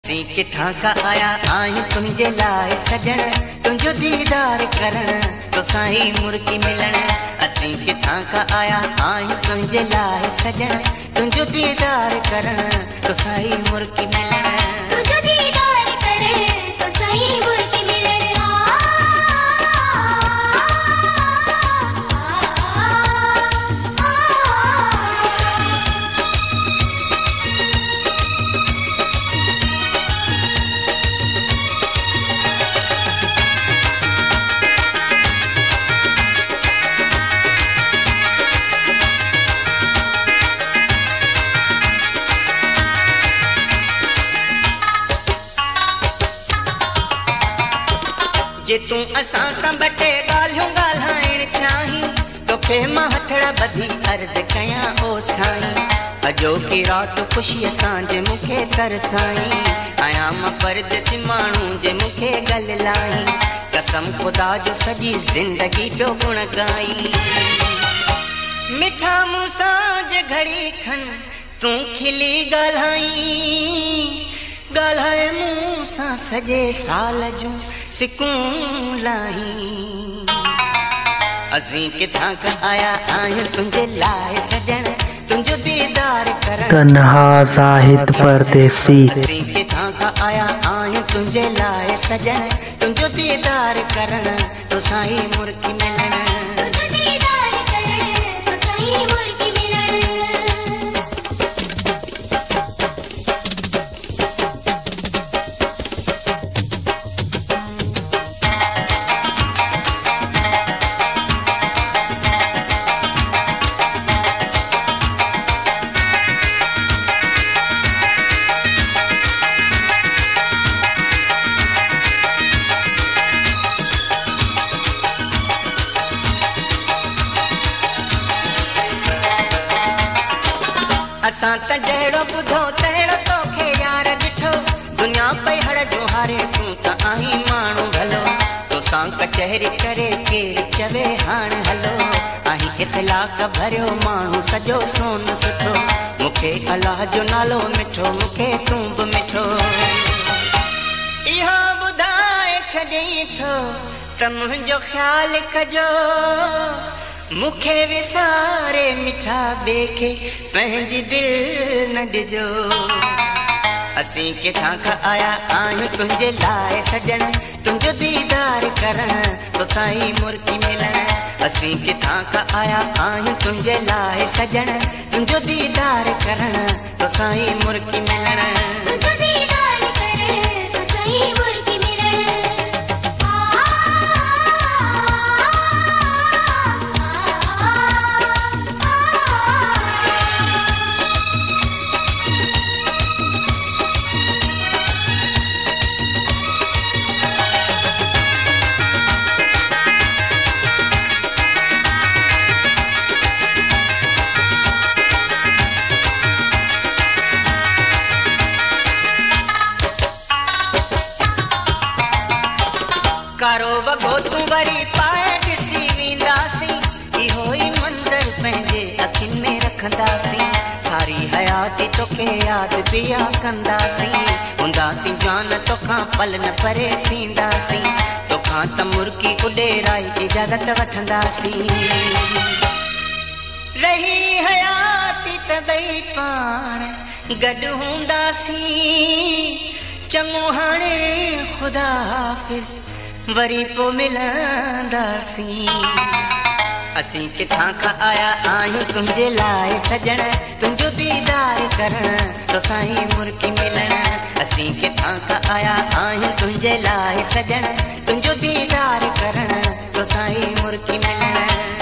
असीं किथां का आया आहियूं तुंहिंजे लाइ सजण, तुंहिंजो दीदार करण तोसां ई मुर्गी मिलण। असीं किथां का आया आहियूं तुंहिंजे लाइ सजण, तुंहिंजो दीदार करण तोसां ई मुर्गी मिलण। जे तूं असां सां ॿ टे ॻाल्हियूं ॻाल्हाइण चाहीं, तोखे मां हथड़ा ॿधी अर्ज़ कयां ओ साईं। अॼोकी राति ख़ुशीअ सां जे मूंखे तरसाईं, आहियां मां परदेसी माण्हू जे मूंखे ॻाल्हाईं। कसम ख़ुदा जो सॼी ज़िंदगी पियो गुण ॻाई। मिठा मूंसां जे घड़ी खन तूं खिली ॻाल्हाईं, ॻाल्हाए मूंसां सॼे साल जूं सिकूं लाई। असीं किथां का आया आहियूं तुंहिंजे लाइ सजण, तुंहिंजो दीदार करण तन्हा साहित परदेसी। असीं किथां का आया आहियूं तुंहिंजे लाइ सजण, तुंहिंजो दीदार करण तोसां ई मुर्गी मिलण। असां त जहिड़ो ॿुधो तहिड़ो तोखे यार ॾिठो, दुनिया पई हड़ जो हारे तूं त आहीं माण्हू भलो। तोसां कचहरी करे केरु चवे हाणे हलो, आहीं इतलाक भरियो माण्हू सॼो सोन सुठो। मूंखे अलाह जो नालो मिठो, मूंखे तूं बि मिठो। इहो ॿुधाए छॾई थो त मुंहिंजो ख़्यालु कजो, मूंखे विसारे मिठा ॿिए खे पंहिंजी दिलि न ॾिजो। असीं किथां का आया आहियूं तुंहिंजे लाइ सजण, तुंहिंजो दीदार करण तोसां ई मुर्गी मिलण। असीं किथां का आया आहियूं तुंहिंजे लाइ सजण, तुंहिंजो दीदार करण तोसां ई मुर्गी मिलण। कारो वॻो तूं वरी पाए ॾिसी वेंदासीं, इहो ई मंज़र पंहिंजे अखियुनि में रखंदासीं। सारी हयाती तोखे यादि पिया कंदासीं, हूंदासीं जान तोखां पल न परे थींदासीं। तोखां त मुर्गी उॾेराई इजाज़त वठंदासीं। रही हयाती त ॿई पाण गॾु हूंदासीं, चङो हाणे ख़ुदा हाफ़िज़ वरी पो मिलंदासीं। असीं किथां का आया आहियूं तुंहिंजे लाइ सजण, तुंहिंजो दीदार करण तोसां ई मुर्गी मिलण। असीं किथां का आया आहियूं तुंहिंजे लाइ सजण, तुंहिंजो दीदार करण तोसां ई मुर्गी मिलण।